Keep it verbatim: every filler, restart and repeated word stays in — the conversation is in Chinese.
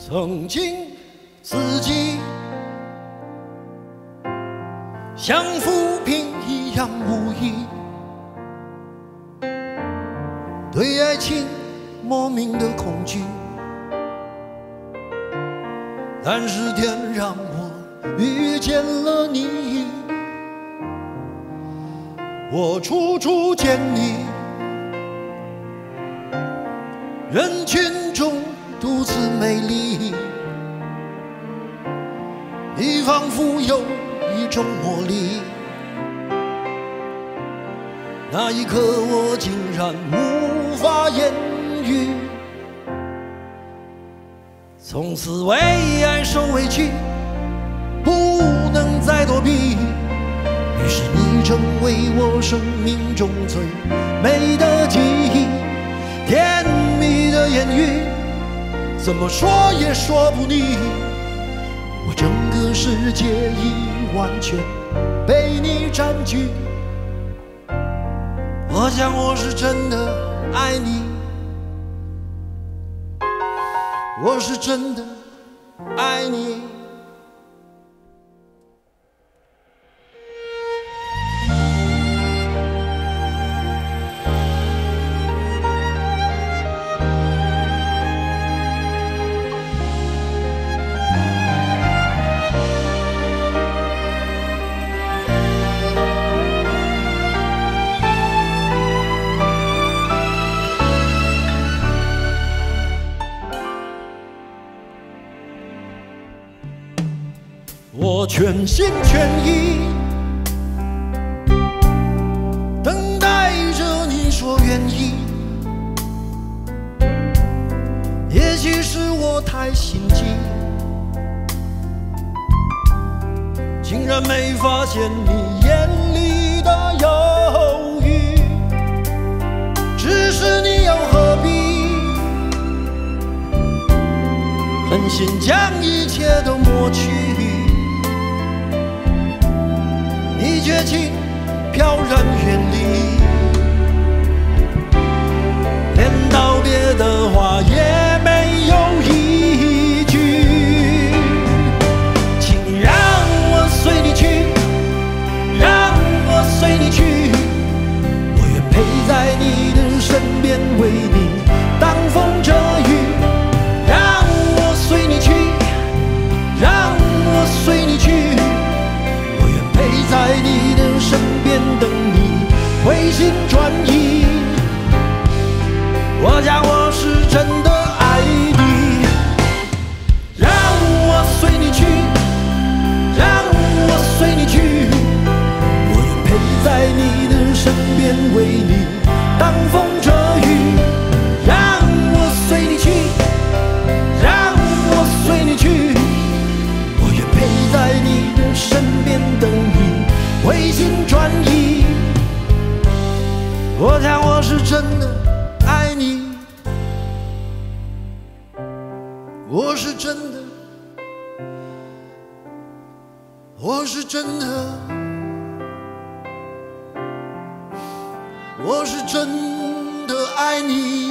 曾经自己像浮萍一样无依，对爱情莫名的恐惧，但是天让我遇见了你，我处处见你，人群中独自美丽，你仿佛有一种魔力，那一刻我竟然无法言语，从此为爱受委屈，不能再躲避，于是你成为我生命中最美的记忆，甜蜜的言语怎么说也说不腻，我整个世界已完全被你占据，我想我是真的爱你，我是真的爱你。我全心全意等待着你说愿意，也许是我太心急，竟然没发现你眼里的犹豫，只是你又何必狠心将一切都抹去，你绝情飘然远离，连道别的话也没有一句，请让我随你去，让我随你去，我愿陪在你的身边为你挡风遮雨，让我随你去，让我随你去，在你的身边等你回心转意，我想我是真的爱你，让我随你去，让我随你去，我愿陪在你的身边为你挡风遮雨，让我随你去，让我随你去，我愿陪在你的身边等你回心转意，我想我是真的爱你，我是真的，我是真的，我是真的爱你。